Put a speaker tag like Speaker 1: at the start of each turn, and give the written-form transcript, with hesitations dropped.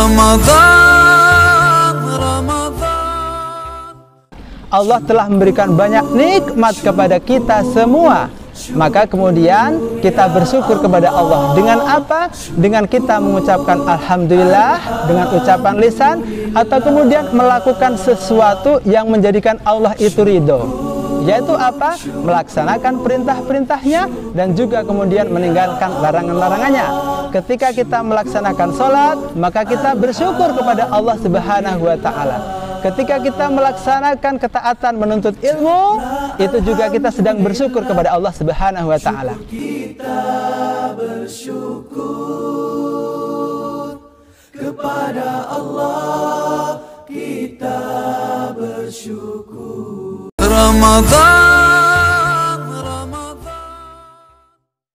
Speaker 1: Allah telah memberikan banyak nikmat kepada kita semua. Maka kemudian kita bersyukur kepada Allah. Dengan apa? Dengan kita mengucapkan Alhamdulillah dengan ucapan lisan, atau kemudian melakukan sesuatu yang menjadikan Allah itu ridho. Yaitu apa? Melaksanakan perintah-perintahnya dan juga kemudian meninggalkan larangan-larangannya. Ketika kita melaksanakan sholat, maka kita bersyukur kepada Allah Subhanahu wa Ta'ala. Ketika kita melaksanakan ketaatan menuntut ilmu, itu juga kita sedang bersyukur kepada Allah Subhanahu wa Ta'ala. Kita bersyukur kepada Allah, kita bersyukur. Ramadan